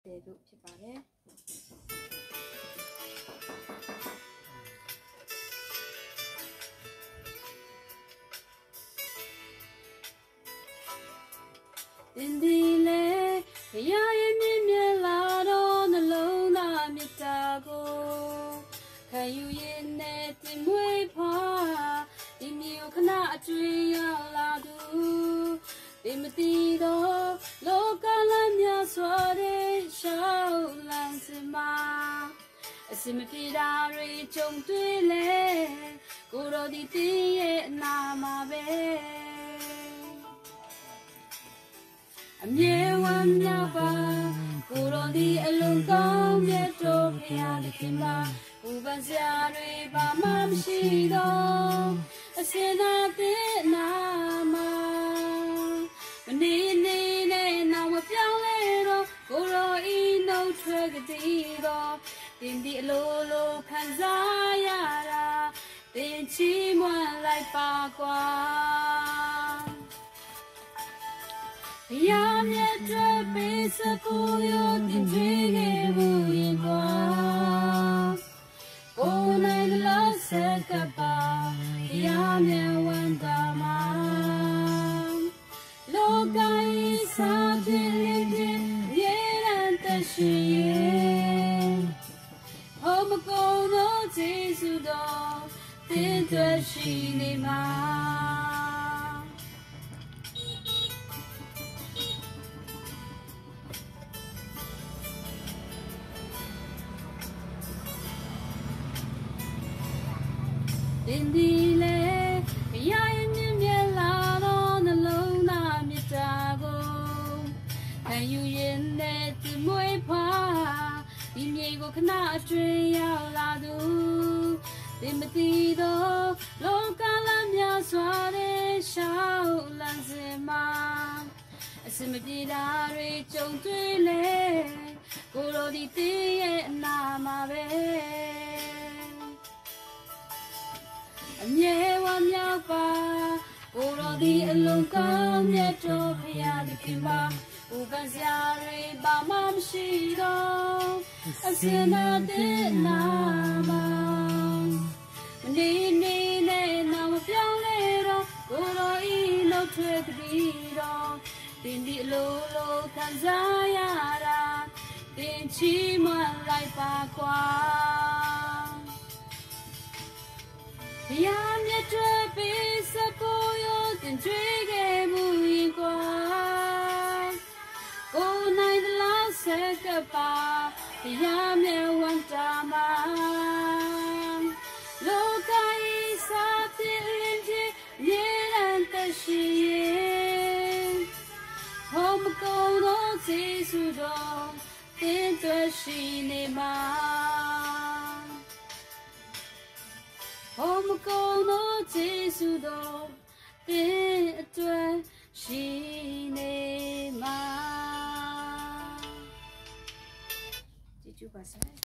တယ်လို့ဖြစ်ပါတယ်တင်ဒီလေရရင်မြင်မြလာတော့နှလုံးသားမြတ်တာကိုခံယူရင်နဲ့တင်မွေးဖွာဒီမျိုးခဏအကျွေးရောက်လာသူဒီမတီတော့လောကလမ်းများစွာတဲ့ရှောက်လန်းစမှာအစမပြေတာတွေကြုံတွေ့လေကိုတော်ဒီတင်းရဲ့အနာမှာပဲအမြဲဝမ်းမြောက်ပါကိုတော်ဒီအလုံးကောင်းမြတ်တော်ဖရာသခင်မှာဘူပန်စရာတွေဘာမှမရှိတော့အစင်သာတဲ့နာမှာမနေနေနဲ့နောက်မပြောင်းလဲတော့ကိုတော်ဤနှုတ်ထွက်ကတိတော့တင်ဒီအလိုလိုခံစားရတာတင်ချီးမွမ်းလိုက်ပါကွာရမြတ်တဲ့ပေးစကိုရောတင်ကြွေးခဲ့ဘူးရင်ကွာကိုနိုင်လားစကပါရမြတ်ဝန်တာမှာလောကကြီးစားတဲ့လေးရေရန်တရှိရဲ့ဟောမကုန်သောကျေးဇူးတော်တင်သွရှိနေမှာတင်ဒီလေရရင်မြင်မြလာတော့နှလုံးသားမြတ်တာကိုခံယူရင်နဲ့ဒီမွေးဖွာဒီမြေကိုခဏအတွင်းရောက်လာသူဒီမတီတော့လောကလမ်းများစွာတဲ့ရှောက်လန်းစမှာအစမပြေတာတွေကြုံတွေ့လေကိုတော်ဒီတင်းရဲ့အနာမှာပဲအမြဲဝမ်းမြောက်ပါကိုတော်ဒီအလုံးကောင်းမြတ်တော်ဖရာသခင်မှာဥပစရာတွေဘာမှမရှိတော့အစင်သာတဲ့နာမှာမနေနေနဲ့နောက်မပြောင်းလဲတော့ကိုတော်ဤနှုတ်ထွက်ကတိတော့တင်ဒီအလိုလိုခံစားရတာတင်ချီးမွမ်းလိုက်ပါကွာရမြတ်တဲ့ပေးစကိုရောတင်ကြွေးခဲ့ဘူးရင်ကွာကိုနိုင်သလားစကပါရမြတ်ဝန်တာမှာလောကကြီးစားတဲ့လေးရေရန်တရှိရဲ့ဟောမကုန်သောကျေးဇူးတော်တင်သွရှိနေမှာဟောမကုန်သောကျေးဇူးတော်တင်အတွက်ရှိနေမှာကျေးဇူးပါဆရာ